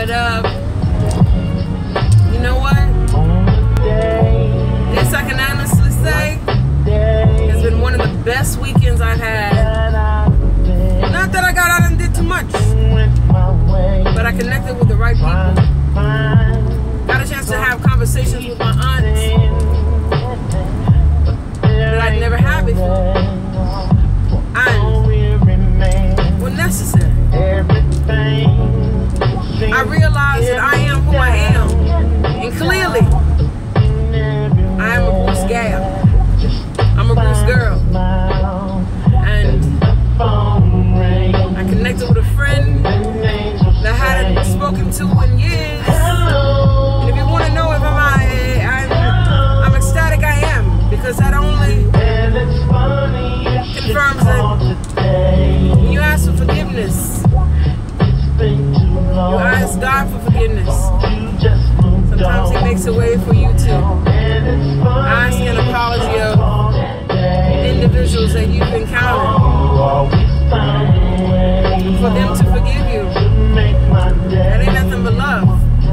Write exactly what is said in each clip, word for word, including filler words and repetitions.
But uh, you know what? This I can honestly say has been one of the best weekends I've had. Not that I got out and did too much, but I connected with the right people. Got a chance to have conversations with my aunts that I'd never had before. And were necessary. I realized that I am who I am, and clearly, I am a Bruce gal. I'm a Bruce girl, and I connected with a friend that I hadn't spoken to in years. And if you want to know if I'm, I, I'm, I'm ecstatic, I am, because that only confirms that when you ask for forgiveness, you ask God for forgiveness. Sometimes He makes a way for you to ask an apology of individuals that you've encountered, for them to forgive you. That ain't nothing but love.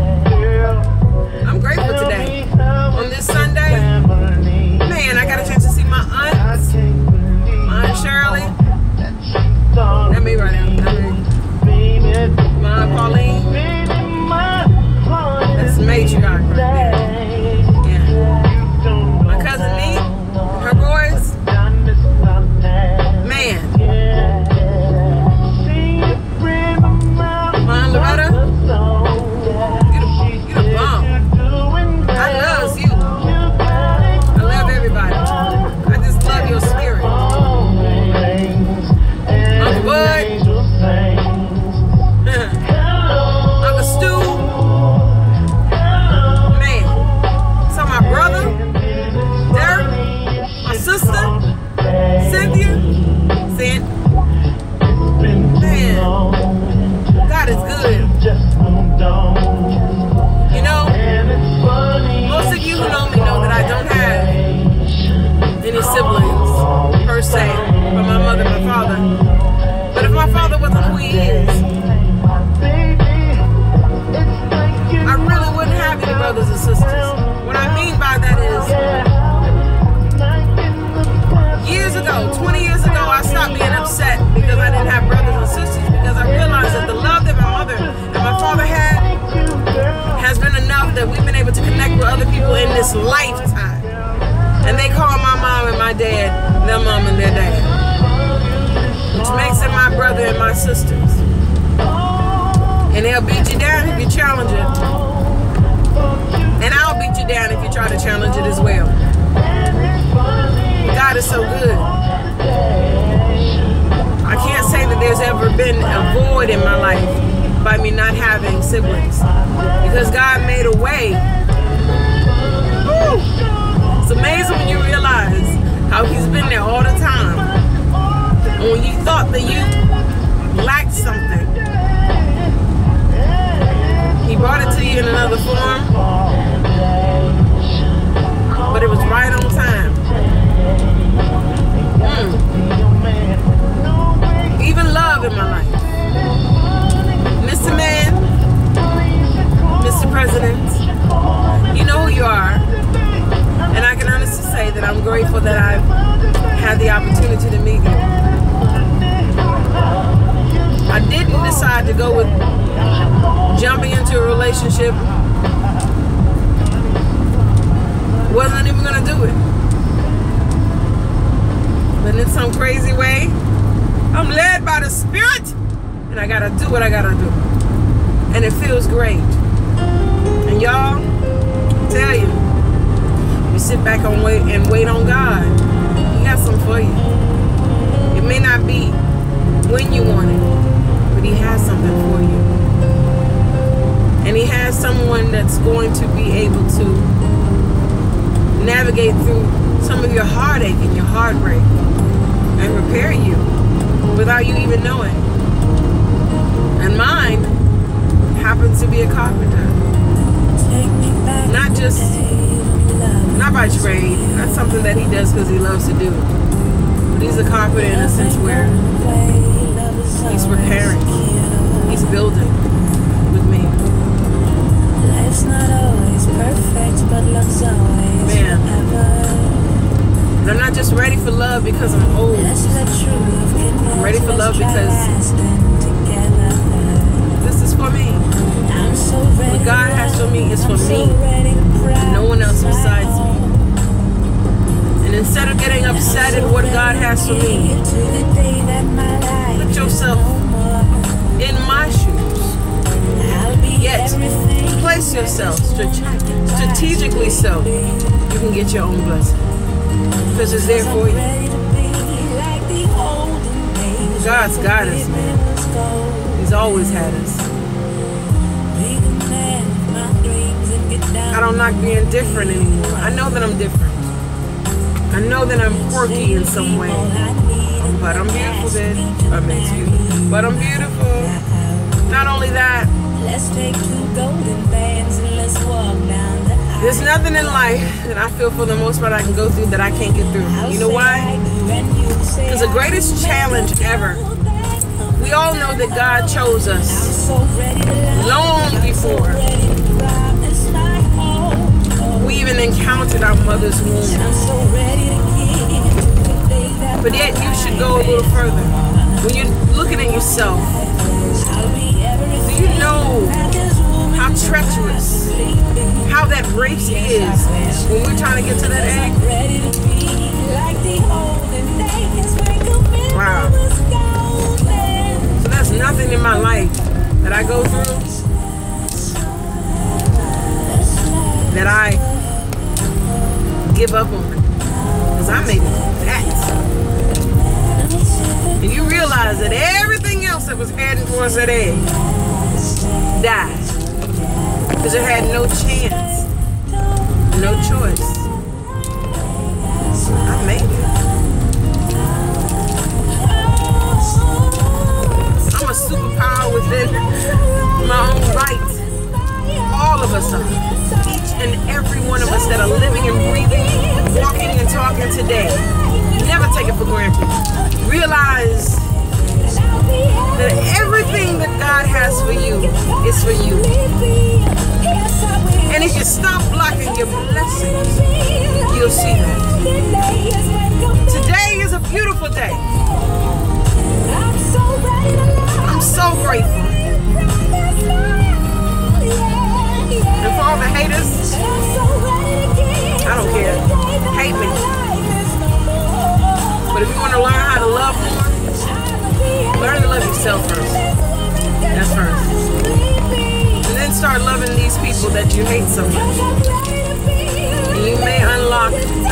I'm grateful today. On this Sunday, man, I got a chance to see my aunts, my Aunt Shirley. That me right now. That me. My Aunt Pauline. That's matriarch right there. Yeah. My cousin Nee, her boys. Man. My Aunt Loretta. You the, you the bomb. I love you. I love everybody. I just love your spirit. Uncle Bud. Uncle Stu. Man. So my brother. Derek. My sister. Cynthia. Cynthia. Man. God is good. You know, most of you who know me know that I don't have any siblings, per se, from my mother and my father. But if my father wasn't who he is, I really wouldn't have any brothers and sisters. What I mean by that is, years ago, twenty years ago, I stopped being upset because I didn't have brothers and sisters, because I realized that the love that my mother and my father had has been enough that we've been able to connect with other people in this lifetime. And they call my mom and my dad their mom and their dad, which makes them my brother and my sisters. And they'll beat you down if you challenge it. And I'll beat you down if you try to challenge it as well. God is so good. I can't say that there's ever been a void in my life by me not having siblings, because God made a way. Woo! It's amazing when you realize how He's been there all the time. And when you thought that you lacked something, He brought it to you in another form, but it was right on time. Mm. Even love in my life. Mister Man, Mister President, you know who you are. And I can honestly say that I'm grateful that I've had the opportunity to meet you. I didn't decide to go with jumping into a relationship. Wasn't even gonna do it. But in some crazy way, I'm led by the Spirit, and I gotta do what I gotta do. And it feels great. And y'all, I tell you, you sit back and wait and wait on God, He got something for you. It may not be when you want it, but He has something for you. And He has someone that's going to be able to navigate through some of your heartache and your heartbreak and repair you without you even knowing. And mine happens to be a carpenter. Not just, not by trade. That's something that he does because he loves to do. But he's a carpenter in a sense where he's repairing, he's building with me. because I'm old. I'm ready for love because this is for me. What God has for me is for me. No one else besides me. And instead of getting upset at what God has for me, put yourself in my shoes. Yet, place yourself strategically so you can get your own blessing. Because it's there for you. God's got us, man. He's always had us. I don't like being different anymore. I know that I'm different. I know that I'm quirky in some way. But I'm beautiful, bitch. I mean, excuse me. But I'm beautiful. Not only that, let's take two golden bands and let's walk down the aisle. There's nothing in life that I feel for the most part I can go through that I can't get through. You know why? Because the greatest challenge ever, we all know that God chose us long before we even encountered our mother's womb. But yet you should go a little further. When you're looking at yourself, do you know how treacherous, how that race is when we're trying to get to that egg? Wow. So there's nothing in my life that I go through that I give up on. Because I made it that. And you realize that everything else that was heading towards that egg died. Because it had no chance. No choice. I made it. I'm a superpower within my own right. All of us are. Each and every one of us that are living and breathing, walking and talking today. Never take it for granted. Realize that everything that God has for you is for you. And if you stop blocking your blessings, you'll see that. Today is a beautiful day. I'm so grateful. And for all the haters, I don't care. Hate me. But if you want to learn how to love more, learn to love yourself first. That's first. And then start loving these people that you hate so much. And you may unlock,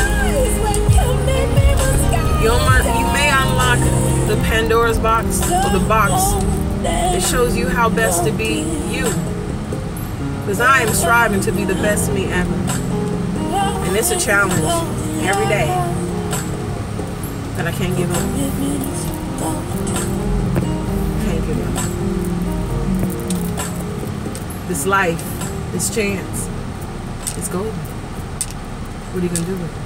you may unlock the Pandora's box, or the box that shows you how best to be you. Because I am striving to be the best me ever. And it's a challenge every day that I can't give up. Can't give up. This life, this chance, it's golden. What are you going to do with it?